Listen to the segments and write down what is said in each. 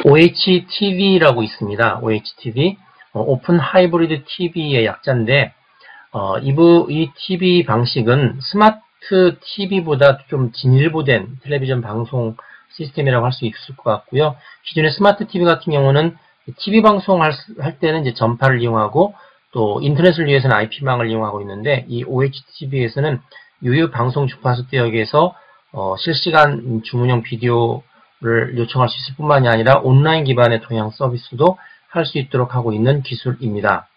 OHTV라고 있습니다. OHTV, 오픈 하이브리드 TV의 약자인데, 이 TV 방식은 스마트 TV보다 좀 진일보된 텔레비전 방송 시스템이라고 할 수 있을 것 같고요. 기존의 스마트 TV 같은 경우는 TV 방송할 때는 이제 전파를 이용하고 또 인터넷을 위해서는 IP망을 이용하고 있는데, 이 OHTV에서는 유효 방송 주파수 대역에서 실시간 주문형 비디오를 요청할 수 있을 뿐만이 아니라 온라인 기반의 동영 서비스도 할 수 있도록 하고 있는 기술입니다.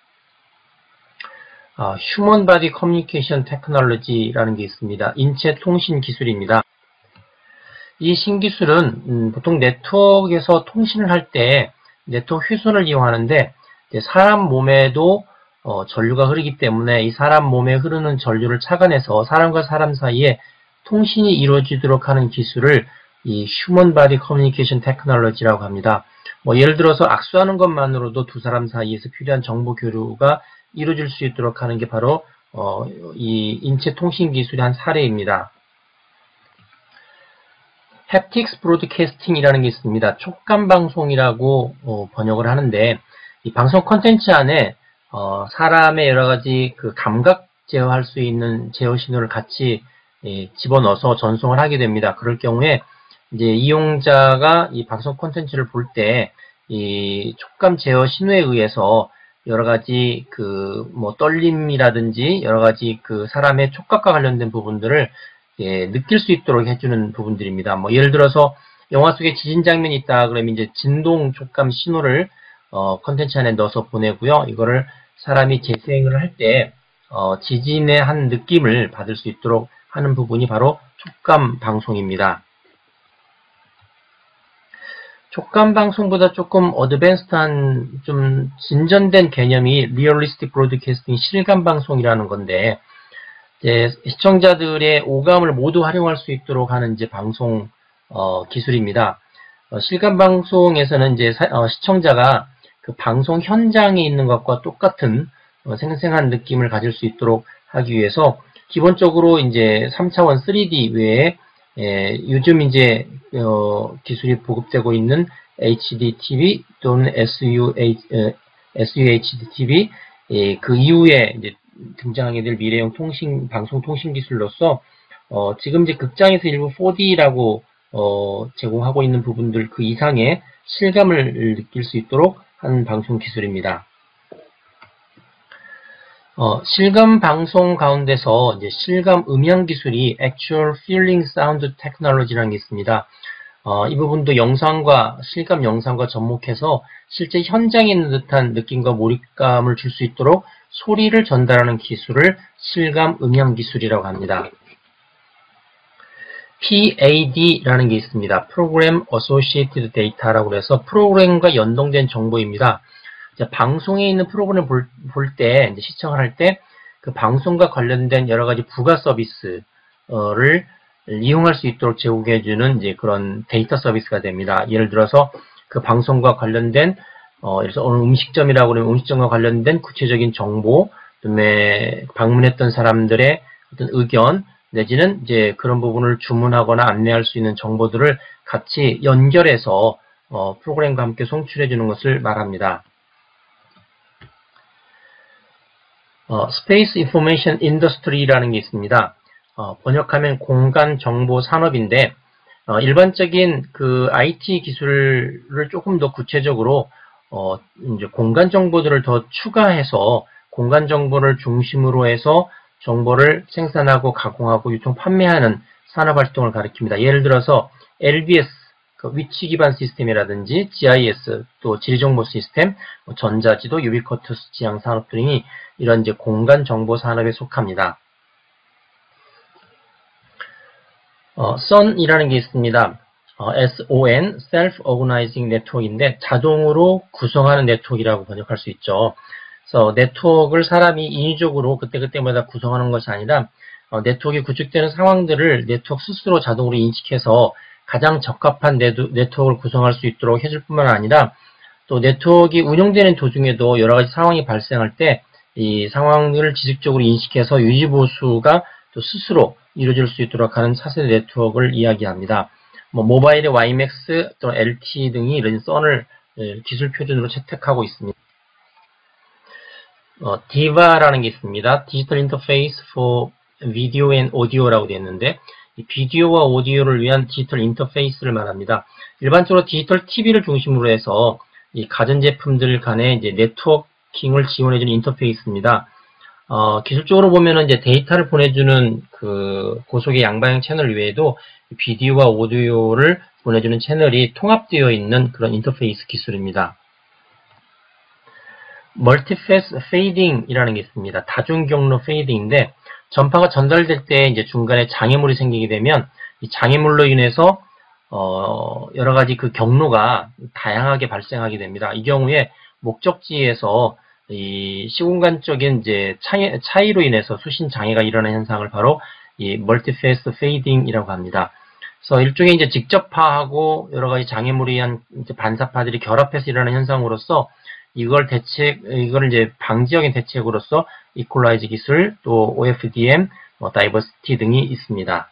휴먼 바디 커뮤니케이션 테크놀로지라는 게 있습니다. 인체 통신 기술입니다. 이 신기술은 보통 네트워크에서 통신을 할 때 네트워크 휴선을 이용하는데, 사람 몸에도 전류가 흐르기 때문에 이 사람 몸에 흐르는 전류를 착안해서 사람과 사람 사이에 통신이 이루어지도록 하는 기술을 이 휴먼 바디 커뮤니케이션 테크놀로지라고 합니다. 예를 들어서 악수하는 것만으로도 두 사람 사이에서 필요한 정보 교류가 이루어질 수 있도록 하는 게 바로 이 인체 통신 기술의 한 사례입니다. 햅틱스 브로드캐스팅이라는 게 있습니다. 촉감 방송이라고 번역을 하는데, 이 방송 콘텐츠 안에 사람의 여러 가지 그 감각 제어할 수 있는 제어 신호를 같이 집어넣어서 전송을 하게 됩니다. 그럴 경우에 이제 이용자가 이 방송 콘텐츠를 볼 때 이 촉감 제어 신호에 의해서 여러 가지 떨림이라든지 여러 가지 그 사람의 촉각과 관련된 부분들을 느낄 수 있도록 해주는 부분들입니다. 예를 들어서 영화 속에 지진 장면이 있다 그러면 이제 진동 촉감 신호를 콘텐츠 안에 넣어서 보내고요. 이거를 사람이 재생을 할 때 지진의 한 느낌을 받을 수 있도록 하는 부분이 바로 촉감 방송입니다. 촉감 방송보다 조금 어드밴스드한 좀 진전된 개념이 리얼리스틱 브로드캐스팅 실감 방송이라는 건데, 시청자들의 오감을 모두 활용할 수 있도록 하는 이제 방송 기술입니다. 실감 방송에서는 이제 시청자가 그 방송 현장에 있는 것과 똑같은 생생한 느낌을 가질 수 있도록 하기 위해서 기본적으로 이제 3차원 3D 외에 요즘 이제 기술이 보급되고 있는 HDTV 또는 SUHD-TV 그 이후에 이제 등장하게 될 미래형 방송 통신 기술로서 지금 이제 극장에서 일부 4D라고 제공하고 있는 부분들 그 이상의 실감을 느낄 수 있도록 하는 방송 기술입니다. 실감 방송 가운데서 이제 실감 음향 기술이 Actual Feeling Sound Technology라는 게 있습니다. 이 부분도 실감 영상과 접목해서 실제 현장에 있는 듯한 느낌과 몰입감을 줄 수 있도록 소리를 전달하는 기술을 실감 음향 기술이라고 합니다. PAD라는 게 있습니다. Program Associated Data라고 해서 프로그램과 연동된 정보입니다. 방송에 있는 프로그램을 볼 때, 시청을 할 때, 그 방송과 관련된 여러 가지 부가 서비스를 이용할 수 있도록 제공해주는 이제 그런 데이터 서비스가 됩니다. 예를 들어서 그 방송과 관련된, 예를 들어서 어느 음식점이라고 하면 음식점과 관련된 구체적인 정보, 그다음에 방문했던 사람들의 어떤 의견, 내지는 이제 그런 부분을 주문하거나 안내할 수 있는 정보들을 같이 연결해서 프로그램과 함께 송출해주는 것을 말합니다. Space Information Industry라는 게 있습니다. 번역하면 공간 정보 산업인데, 일반적인 그 IT 기술을 조금 더 구체적으로, 이제 공간 정보들을 더 추가해서 공간 정보를 중심으로 해서 정보를 생산하고 가공하고 유통 판매하는 산업 활동을 가리킵니다. 예를 들어서 LBS, 위치 기반 시스템이라든지 GIS, 또 지리정보 시스템, 전자지도, 유비쿼터스 지향 산업 등이 이런 이제 공간 정보 산업에 속합니다. SON이라는 게 있습니다. SON, Self-Organizing Network인데 자동으로 구성하는 네트워크라고 번역할 수 있죠. 그래서 네트워크를 사람이 인위적으로 그때그때마다 구성하는 것이 아니라 네트워크에 구축되는 상황들을 네트워크 스스로 자동으로 인식해서 가장 적합한 네트워크를 구성할 수 있도록 해줄 뿐만 아니라 또 네트워크가 운영되는 도중에도 여러 가지 상황이 발생할 때 이 상황을 지식적으로 인식해서 유지보수가 또 스스로 이루어질 수 있도록 하는 차세대 네트워크를 이야기합니다. 뭐 모바일의 YMAX 또는 LTE 등이 이런 선을 기술 표준으로 채택하고 있습니다. DIVA라는 게 있습니다. Digital Interface for Video and Audio라고 되어 있는데, 이 비디오와 오디오를 위한 디지털 인터페이스를 말합니다. 일반적으로 디지털 TV를 중심으로 해서 이 가전제품들 간의 이제 네트워킹을 지원해주는 인터페이스입니다. 기술적으로 보면은 이제 데이터를 보내주는 그 고속의 양방향 채널 외에도 비디오와 오디오를 보내주는 채널이 통합되어 있는 그런 인터페이스 기술입니다. 멀티패스 페이딩이라는 게 있습니다. 다중 경로 페이딩인데 전파가 전달될 때 이제 중간에 장애물이 생기게 되면 이 장애물로 인해서 여러 가지 그 경로가 다양하게 발생하게 됩니다. 이 경우에 목적지에서 이 시공간적인 이제 차이로 인해서 수신 장애가 일어나는 현상을 바로 이 멀티패스 페이딩이라고 합니다. 그래서 일종의 이제 직접파하고 여러 가지 장애물이 한 반사파들이 결합해서 일어나는 현상으로서 이걸 이제 방지적인 대책으로서 이퀄라이즈 기술, 또 OFDM, 다이버시티 등이 있습니다.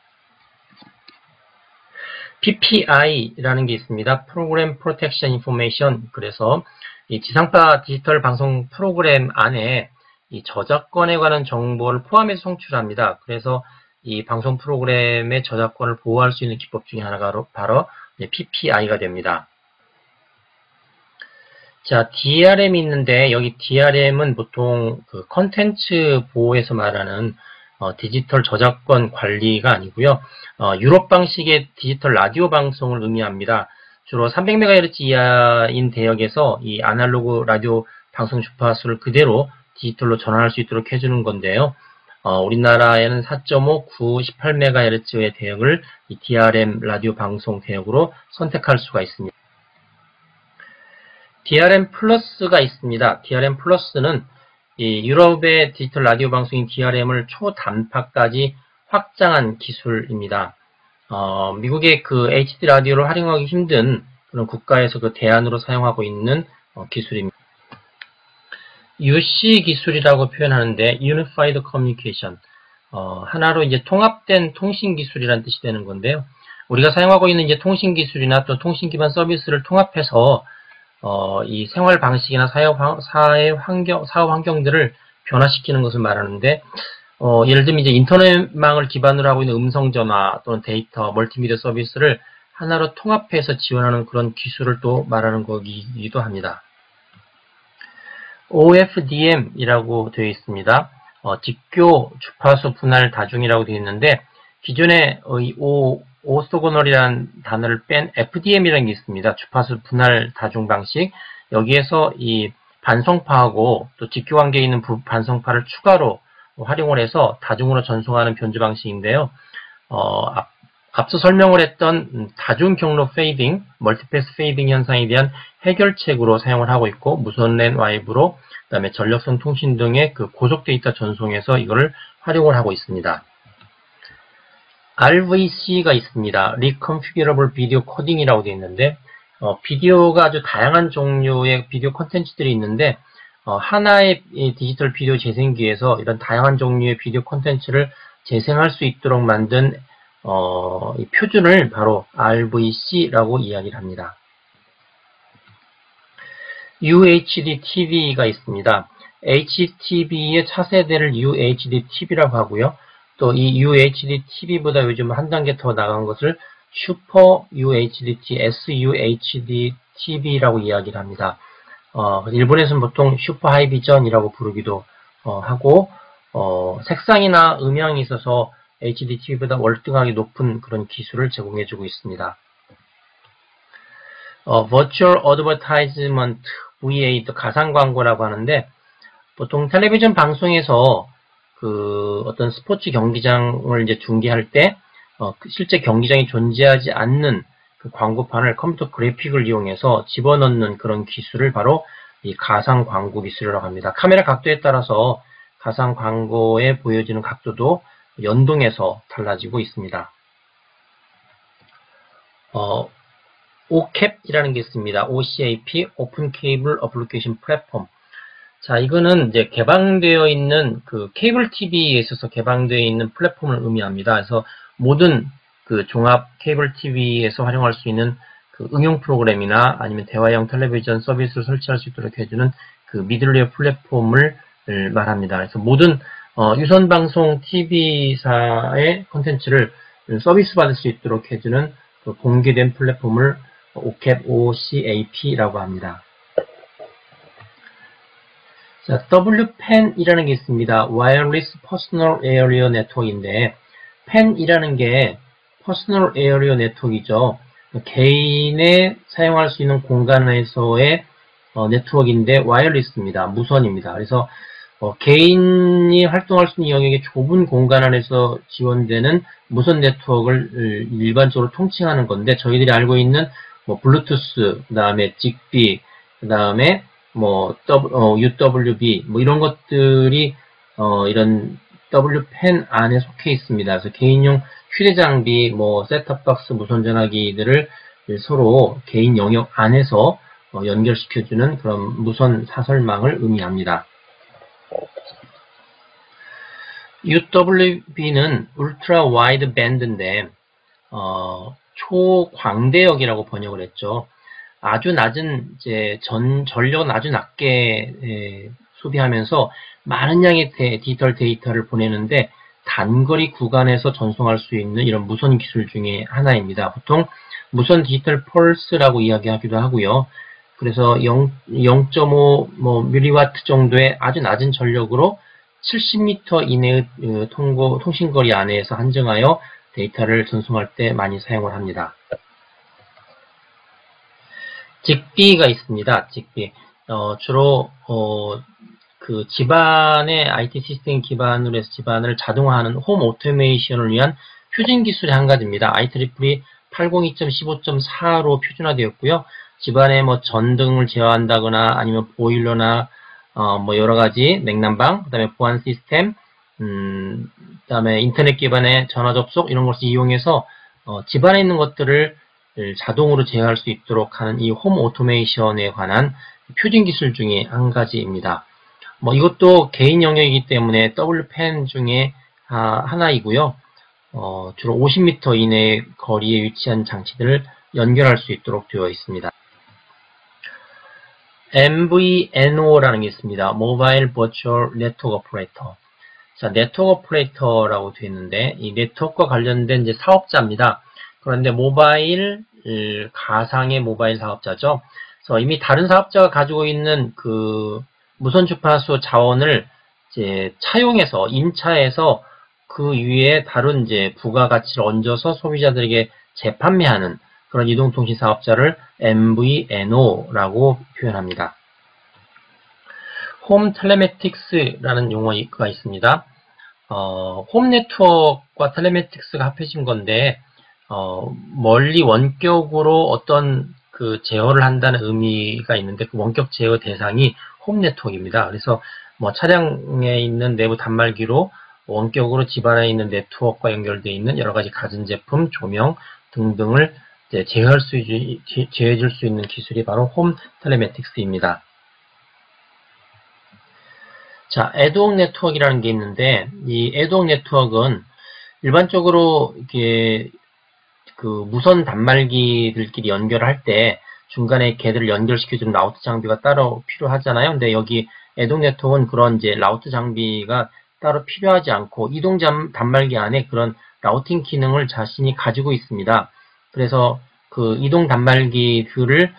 PPI라는 게 있습니다. Program Protection Information. 그래서 이 지상파 디지털 방송 프로그램 안에 이 저작권에 관한 정보를 포함해서 송출합니다. 그래서 이 방송 프로그램의 저작권을 보호할 수 있는 기법 중에 하나가 바로 PPI가 됩니다. 자, DRM이 있는데 여기 DRM은 보통 그 컨텐츠 보호에서 말하는 디지털 저작권 관리가 아니고요. 유럽 방식의 디지털 라디오 방송을 의미합니다. 주로 300MHz 이하인 대역에서 이 아날로그 라디오 방송 주파수를 그대로 디지털로 전환할 수 있도록 해주는 건데요. 우리나라에는 4.5, 9, 18MHz의 대역을 이 DRM 라디오 방송 대역으로 선택할 수가 있습니다. DRM 플러스가 있습니다. DRM 플러스는 이 유럽의 디지털 라디오 방송인 DRM을 초단파까지 확장한 기술입니다. 미국의 그 HD 라디오를 활용하기 힘든 그런 국가에서 그 대안으로 사용하고 있는 기술입니다. UC 기술이라고 표현하는데 Unified Communication, 하나로 이제 통합된 통신 기술이라는 뜻이 되는 건데요. 우리가 사용하고 있는 이제 통신 기술이나 또 통신 기반 서비스를 통합해서 이 생활 방식이나 사업 환경들을 변화시키는 것을 말하는데, 예를 들면 이제 인터넷망을 기반으로 하고 있는 음성전화 또는 데이터, 멀티미디어 서비스를 하나로 통합해서 지원하는 그런 기술을 또 말하는 거기도 합니다. OFDM이라고 되어 있습니다. 직교 주파수 분할 다중이라고 되어 있는데, 기존에 이 오소고널이라는 단어를 뺀 FDM이라는 게 있습니다. 주파수 분할 다중 방식. 여기에서 이 반성파하고 또 직교 관계에 있는 반성파를 추가로 활용을 해서 다중으로 전송하는 변조 방식인데요. 앞서 설명을 했던 다중 경로 페이딩, 멀티패스 페이딩 현상에 대한 해결책으로 사용을 하고 있고, 무선랜 와이브로 그다음에 전력선 통신 등의 그 고속 데이터 전송에서 이거를 활용을 하고 있습니다. RVC가 있습니다. Reconfigurable Video Coding이라고 되어 있는데, 비디오가 아주 다양한 종류의 비디오 콘텐츠들이 있는데, 하나의 디지털 비디오 재생기에서 이런 다양한 종류의 비디오 콘텐츠를 재생할 수 있도록 만든 이 표준을 바로 RVC라고 이야기를 합니다. UHD TV가 있습니다. HTV의 차세대를 UHD TV라고 하고요. 또 이 UHD TV보다 요즘 한 단계 더 나간 것을 슈퍼 UHD SUHD TV라고 이야기를 합니다. 일본에서는 보통 슈퍼 하이비전이라고 부르기도 하고, 색상이나 음향이 있어서 HD TV보다 월등하게 높은 그런 기술을 제공해주고 있습니다. Virtual Advertisement, VA, 또 가상 광고라고 하는데, 보통 텔레비전 방송에서 그 어떤 스포츠 경기장을 이제 중계할 때 실제 경기장이 존재하지 않는 그 광고판을 컴퓨터 그래픽을 이용해서 집어넣는 그런 기술을 바로 이 가상 광고 기술이라고 합니다. 카메라 각도에 따라서 가상 광고에 보여지는 각도도 연동해서 달라지고 있습니다. OCAP이라는 게 있습니다. OCAP, Open Cable Application Platform. 자, 이거는 이제 개방되어 있는 그 케이블 TV에 있어서 개방되어 있는 플랫폼을 의미합니다. 그래서 모든 그 종합 케이블 TV에서 활용할 수 있는 그 응용 프로그램이나 아니면 대화형 텔레비전 서비스를 설치할 수 있도록 해주는 그 미들웨어 플랫폼을 말합니다. 그래서 모든 유선 방송 TV사의 콘텐츠를 서비스 받을 수 있도록 해주는 그 공개된 플랫폼을 OCAP라고 합니다. 자, WPAN이라는 게 있습니다. Wireless Personal Area Network인데, PAN이라는 게 Personal Area Network이죠. 개인의 사용할 수 있는 공간에서의 네트워크인데 와이어리스입니다. 무선입니다. 그래서 개인이 활동할 수 있는 영역의 좁은 공간 안에서 지원되는 무선 네트워크를 일반적으로 통칭하는 건데, 저희들이 알고 있는 뭐 블루투스, 그 다음에 직비, 그 다음에 뭐 UWB 뭐 이런 것들이 이런 WPAN 안에 속해 있습니다. 그래서 개인용 휴대장비, 뭐 셋탑박스, 무선전화기들을 서로 개인 영역 안에서 연결시켜주는 그런 무선 사설망을 의미합니다. UWB는 울트라 와이드 밴드인데 초광대역이라고 번역을 했죠. 아주 낮은 이제 전력은 아주 낮게 소비하면서 많은 양의 디지털 데이터를 보내는데 단거리 구간에서 전송할 수 있는 이런 무선 기술 중에 하나입니다. 보통 무선 디지털 펄스라고 이야기하기도 하고요. 그래서 0.5 밀리와트 정도의 아주 낮은 전력으로 70m 이내의 통신거리 안에서 한정하여 데이터를 전송할 때 많이 사용을 합니다. 직비가 있습니다. 직비. 주로 그 집안의 IT 시스템 기반으로 해서 집안을 자동화하는 홈 오토메이션을 위한 표준 기술의 한 가지입니다. IEEE 802.15.4로 표준화되었고요. 집안에 뭐 전등을 제어한다거나 아니면 보일러나 뭐 여러 가지 냉난방, 그다음에 보안 시스템, 그다음에 인터넷 기반의 전화 접속 이런 것을 이용해서 집안에 있는 것들을 자동으로 제어할 수 있도록 하는 이 홈 오토메이션에 관한 표준 기술 중에 한 가지입니다. 뭐 이것도 개인 영역이기 때문에 WPAN 중에 하나이고요. 주로 50m 이내 거리에 위치한 장치들을 연결할 수 있도록 되어 있습니다. MVNO라는 게 있습니다. Mobile Virtual Network Operator. 자, 네트워크 오퍼레이터라고 되어 있는데 이 네트워크와 관련된 이제 사업자입니다. 그런데 가상의 모바일 사업자죠. 그래서 이미 다른 사업자가 가지고 있는 그 무선 주파수 자원을 이제 차용해서 임차해서 그 위에 다른 이제 부가가치를 얹어서 소비자들에게 재판매하는 그런 이동통신 사업자를 MVNO라고 표현합니다. 홈 텔레매틱스라는 용어가 있습니다. 홈 네트워크와 텔레매틱스가 합해진 건데 멀리 원격으로 어떤 그 제어를 한다는 의미가 있는데 그 원격 제어 대상이 홈 네트워크입니다. 그래서 뭐 차량에 있는 내부 단말기로 원격으로 집안에 있는 네트워크와 연결되어 있는 여러 가지 가전제품, 조명 등등을 제어해줄 수 있는 기술이 바로 홈 텔레매틱스입니다. 자, 애드옥 네트워크라는 게 있는데 이 애드옥 네트워크는 일반적으로 이게 그 무선 단말기들끼리 연결할 때 중간에 걔들을 연결시켜주는 라우터 장비가 따로 필요하잖아요. 근데 여기 애드옥 네트워크는 그런 이제 라우터 장비가 따로 필요하지 않고 이동 단말기 안에 그런 라우팅 기능을 자신이 가지고 있습니다. 그래서 그 이동 단말기들을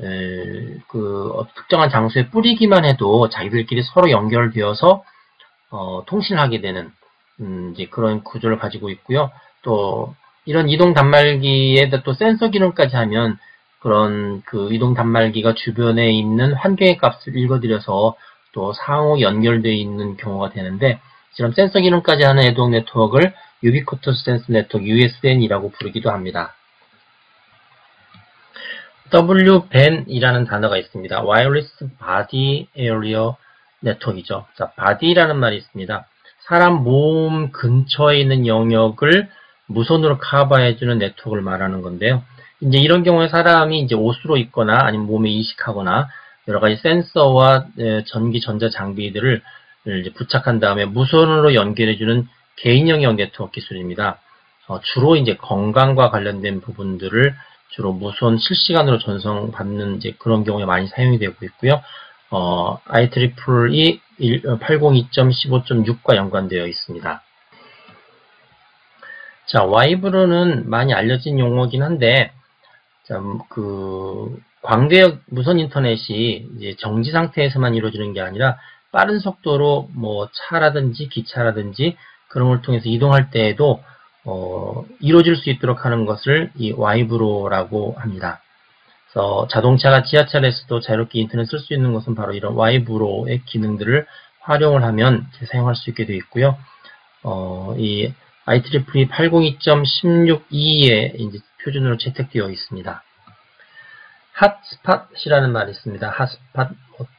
특정한 장소에 뿌리기만 해도 자기들끼리 서로 연결되어서 통신을 하게 되는 이제 그런 구조를 가지고 있고요. 또 이런 이동 단말기에다 또 센서 기능까지 하면 그런 그 이동 단말기가 주변에 있는 환경의 값을 읽어들여서 또 상호 연결되어 있는 경우가 되는데 이런 센서 기능까지 하는 애드옥 네트워크를 Ubiquitous Sense Network USN이라고 부르기도 합니다. WBAN이라는 단어가 있습니다. Wireless Body Area Network이죠. 자, body라는 말이 있습니다. 사람 몸 근처에 있는 영역을 무선으로 커버해주는 네트워크를 말하는 건데요. 이제 이런 경우에 사람이 이제 옷으로 입거나 아니면 몸에 이식하거나 여러 가지 센서와 전기 전자 장비들을 이제 부착한 다음에 무선으로 연결해주는 개인 영역 네트워크 기술입니다. 주로 이제 건강과 관련된 부분들을 주로 무선 실시간으로 전송받는 이제 그런 경우에 많이 사용이 되고 있고요. IEEE 802.15.6과 연관되어 있습니다. 자, 와이브로는 많이 알려진 용어긴 한데, 광대역 무선 인터넷이 이제 정지 상태에서만 이루어지는 게 아니라 빠른 속도로 뭐 차라든지 기차라든지 그런 걸 통해서 이동할 때에도 이루어질 수 있도록 하는 것을 이 와이브로라고 합니다. 그래서 자동차가 지하철에서도 자유롭게 인터넷 쓸 수 있는 것은 바로 이런 와이브로의 기능들을 활용을 하면 사용할 수 있게 되어 있고요. 이 IEEE 802.16.2에 이제 표준으로 채택되어 있습니다. 핫스팟이라는 말이 있습니다. 핫스팟,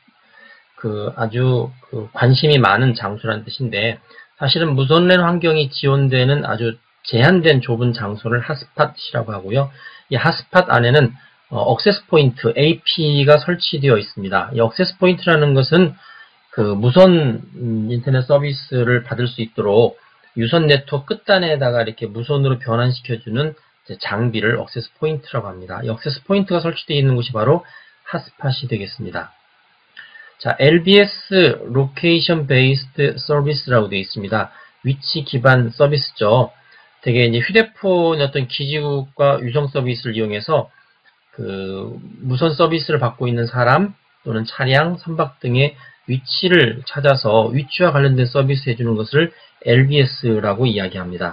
아주 관심이 많은 장소라는 뜻인데, 사실은 무선랜 환경이 지원되는 아주 제한된 좁은 장소를 핫스팟이라고 하고요. 이 핫스팟 안에는 액세스 포인트 AP가 설치되어 있습니다. 이 액세스 포인트라는 것은 무선 인터넷 서비스를 받을 수 있도록 유선 네트워크 끝단에다가 이렇게 무선으로 변환시켜주는 장비를 액세스 포인트라고 합니다. 이 액세스 포인트가 설치되어 있는 곳이 바로 핫스팟이 되겠습니다. 자, LBS Location Based Service라고 되어 있습니다. 위치 기반 서비스죠. 되게 이제 휴대폰의 어떤 기지국과 유성 서비스를 이용해서 무선 서비스를 받고 있는 사람 또는 차량, 선박 등의 위치를 찾아서 위치와 관련된 서비스 해주는 것을 LBS라고 이야기합니다.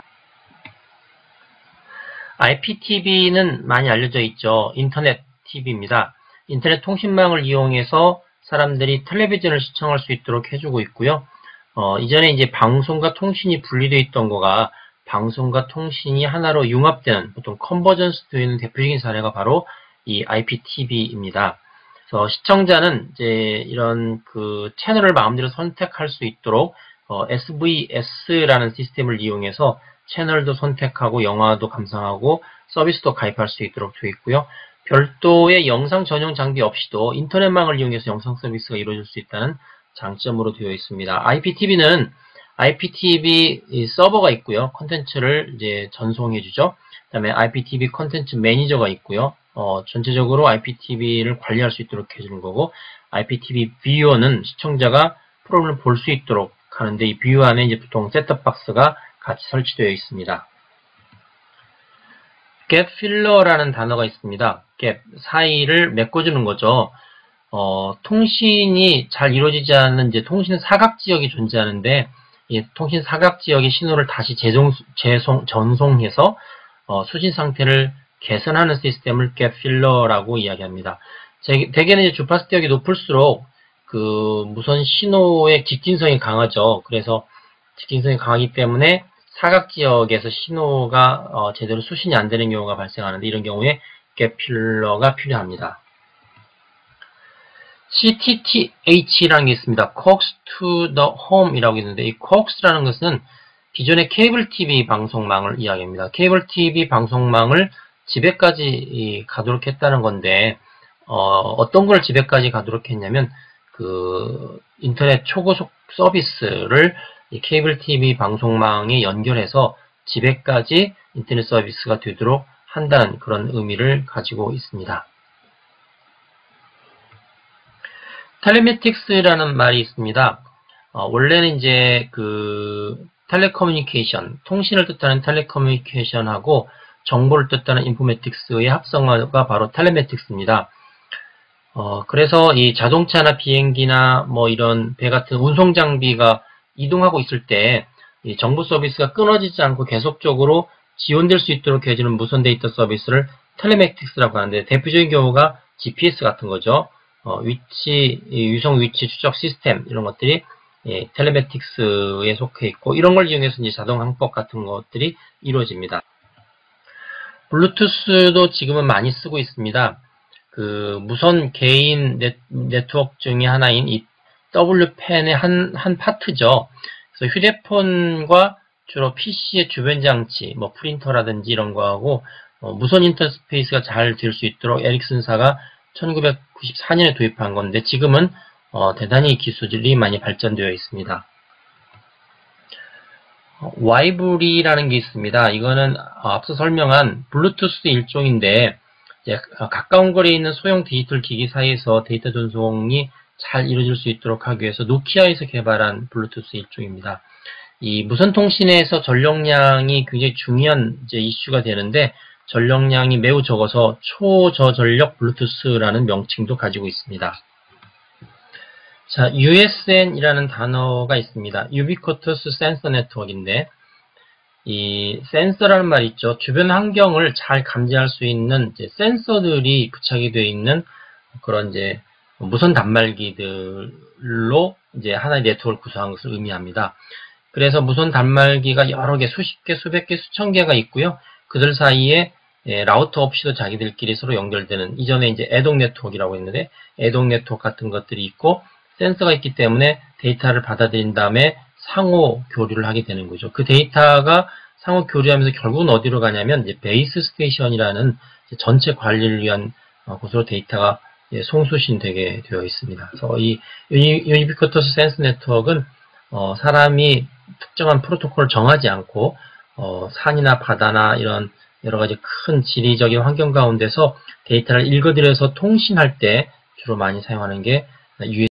IPTV는 많이 알려져 있죠. 인터넷 TV입니다. 인터넷 통신망을 이용해서 사람들이 텔레비전을 시청할 수 있도록 해주고 있고요. 이전에 이제 방송과 통신이 분리되어 있던 거가 방송과 통신이 하나로 융합되는 보통 컨버전스 되는 대표적인 사례가 바로 이 IPTV입니다. 그래서 시청자는 이제 이런 채널을 마음대로 선택할 수 있도록 SVS라는 시스템을 이용해서 채널도 선택하고 영화도 감상하고 서비스도 가입할 수 있도록 되어 있고요. 별도의 영상 전용 장비 없이도 인터넷망을 이용해서 영상 서비스가 이루어질 수 있다는 장점으로 되어 있습니다. IPTV는 IPTV 서버가 있고요. 컨텐츠를 이제 전송해 주죠. 그다음에 IPTV 컨텐츠 매니저가 있고요. 전체적으로 IPTV를 관리할 수 있도록 해주는 거고, IPTV 뷰어는 시청자가 프로그램을 볼 수 있도록 하는데, 이 뷰어 안에 이제 보통 셋톱박스가 같이 설치되어 있습니다. gap filler라는 단어가 있습니다. gap, 사이를 메꿔주는 거죠. 통신이 잘 이루어지지 않는 이제 통신 사각지역이 존재하는데, 이 통신 사각지역의 신호를 다시 전송해서 수신 상태를 개선하는 시스템을 gap filler라고 이야기합니다. 대개는 이제 주파수 대역이 높을수록 무선 신호의 직진성이 강하죠. 그래서 직진성이 강하기 때문에 사각지역에서 신호가 제대로 수신이 안 되는 경우가 발생하는데, 이런 경우에 gap filler가 필요합니다. CTTH라는 게 있습니다. Coax to the Home 이라고 있는데, 이 Coax라는 것은 기존의 케이블 TV 방송망을 이야기합니다. 케이블 TV 방송망을 집에까지 가도록 했다는 건데, 어떤 걸 집에까지 가도록 했냐면, 인터넷 초고속 서비스를 이 케이블 TV 방송망에 연결해서 집에까지 인터넷 서비스가 되도록 한다는 그런 의미를 가지고 있습니다. 텔레매틱스라는 말이 있습니다. 원래는 이제 텔레커뮤니케이션, 통신을 뜻하는 텔레커뮤니케이션하고 정보를 뜻하는 인포매틱스의 합성어가 바로 텔레매틱스입니다. 그래서 이 자동차나 비행기나 뭐 이런 배 같은 운송 장비가 이동하고 있을 때 이 정보 서비스가 끊어지지 않고 계속적으로 지원될 수 있도록 해주는 무선 데이터 서비스를 텔레매틱스라고 하는데, 대표적인 경우가 GPS 같은 거죠. 유성 위치 추적 시스템 이런 것들이 텔레매틱스에 속해 있고, 이런 걸 이용해서 이제 자동 항법 같은 것들이 이루어집니다. 블루투스도 지금은 많이 쓰고 있습니다. 무선 개인 네트워크 중에 하나인 이 WPAN의 한 파트죠. 그래서 휴대폰과 주로 PC의 주변 장치, 뭐 프린터라든지 이런 거하고 무선 인터스페이스가 잘 될 수 있도록 에릭슨사가 1994년에 도입한 건데, 지금은 대단히 기술이 많이 발전되어 있습니다. 와이브리라는 게 있습니다. 이거는 앞서 설명한 블루투스 일종인데 이제 가까운 거리에 있는 소형 디지털 기기 사이에서 데이터 전송이 잘 이루어질 수 있도록 하기 위해서 노키아에서 개발한 블루투스 일종입니다. 이 무선 통신에서 전력량이 굉장히 중요한 이제 이슈가 되는데 전력량이 매우 적어서 초저전력 블루투스라는 명칭도 가지고 있습니다. 자, USN이라는 단어가 있습니다. Ubiquitous Sensor Network인데 이 센서라는 말 있죠. 주변 환경을 잘 감지할 수 있는 이제 센서들이 부착이 되어 있는 그런 이제 무선 단말기들로 이제 하나의 네트워크를 구성한 것을 의미합니다. 그래서 무선 단말기가 여러 개, 수십 개, 수백 개, 수천 개가 있고요. 그들 사이에 라우터 없이도 자기들끼리 서로 연결되는 이전에 이제 애동 네트워크라고 했는데 애동 네트워크 같은 것들이 있고 센서가 있기 때문에 데이터를 받아들인 다음에 상호 교류를 하게 되는 거죠. 그 데이터가 상호 교류하면서 결국은 어디로 가냐면 이제 베이스 스테이션이라는 전체 관리를 위한 곳으로 데이터가 송수신되게 되어 있습니다. 그래서 이 유비쿼터스 센스 네트워크는 사람이 특정한 프로토콜을 정하지 않고 산이나 바다나 이런 여러 가지 큰 지리적인 환경 가운데서 데이터를 읽어들여서 통신할 때 주로 많이 사용하는 게